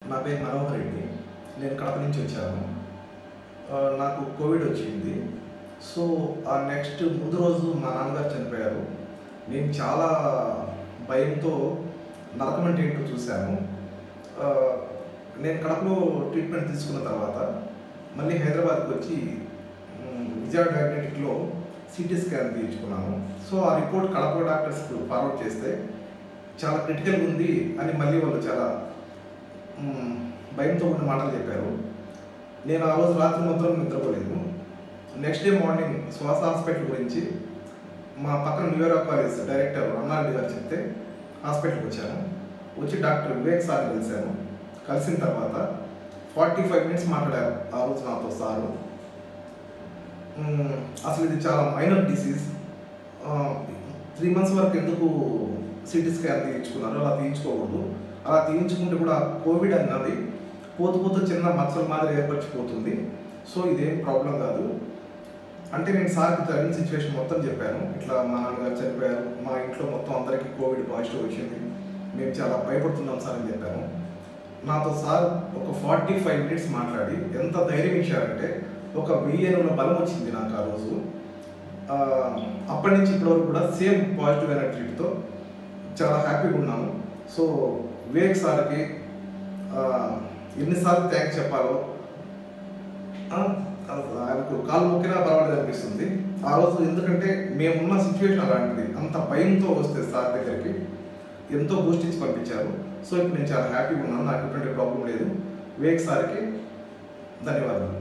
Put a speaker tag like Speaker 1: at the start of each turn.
Speaker 1: నా పేరు మనోహర్ రెడ్డి. నేను కడప నుంచి వచ్చాను. నాకు కోవిడ్ వచ్చింది. సో ఆ నెక్స్ట్ ముందు రోజు మా నాన్నగారు చనిపోయారు. నేను చాలా భయంతో నరకం అంటే ఏంటో చూశాను. నేను కడపలో ట్రీట్మెంట్ తీసుకున్న తర్వాత మళ్ళీ హైదరాబాద్కి వచ్చి విజయవాడ డయాగ్నోస్టిక్లో సిటీ స్కాన్ తీయించుకున్నాను. సో ఆ రిపోర్ట్ కడప డాక్టర్స్కి ఫార్వర్డ్ చేస్తే చాలా క్రిటికల్గా ఉంది అని మళ్ళీ వాళ్ళు చాలా భయంతో ఉన్న మాటలు చెప్పారు. నేను ఆ రోజు రాత్రి మొత్తం నిద్రపోలేదు. Next day morning Swasa hospital గురించి మా పక్కన న్యూయార్క్ కాలేజ్ డైరెక్టర్ రమణారెడ్డి గారు చెప్తే హాస్పిటల్కి వచ్చాను. వచ్చి డాక్టర్ వివేక్ సార్ కలిశాను. కలిసిన తర్వాత 45 మినిట్స్ మాట్లాడారు ఆ రోజు నాతో సారు. అసలు ఇది చాలా మైనర్ డిసీజ్, 3 months వరకు ఎందుకు సిటీ స్కాన్ తీయించుకున్నారు, అలా తీయించుకోకూడదు, అలా తీయించుకుంటే కూడా కోవిడ్ అన్నది పోతూ చిన్న మచ్చల మాదిరి ఏర్పరిచిపోతుంది, సో ఇదేం ప్రాబ్లం కాదు అంటే నేను సార్కి జరిగిన సిచ్యువేషన్ మొత్తం చెప్పాను. ఇట్లా మా నాన్నగారు చనిపోయారు, మా ఇంట్లో మొత్తం అందరికీ కోవిడ్ పాజిటివ్ వచ్చింది, మేము చాలా భయపడుతున్నాం సార్ అని చెప్పాను. నాతో సార్ ఒక 45 మినిట్స్ మాట్లాడి ఎంత ధైర్యం ఇచ్చారంటే ఒక 1000 ఏనుగుల బలం వచ్చింది నాకు ఆ రోజు. అప్పటి నుంచి ఇప్పటివరకు కూడా సేమ్ పాజిటివ్ ఎనర్జీతో చాలా హ్యాపీగా ఉన్నాను. సో వివేక్ సార్కి ఎన్నిసార్లు థ్యాంక్స్ చెప్పాలో ఆయనకు కాలు మొక్కినా పర్వాలేదు అనిపిస్తుంది ఆ రోజు. ఎందుకంటే మేమున్న సిచ్యువేషన్ అలాంటిది, అంత భయంతో వస్తే సార్ దగ్గరికి ఎంతో బూస్టించి పంపించారు. సో ఇప్పుడు నేను చాలా హ్యాపీగా ఉన్నాను, నాకు ఎటువంటి ప్రాబ్లం లేదు. వివేక్ సార్కి ధన్యవాదాలు.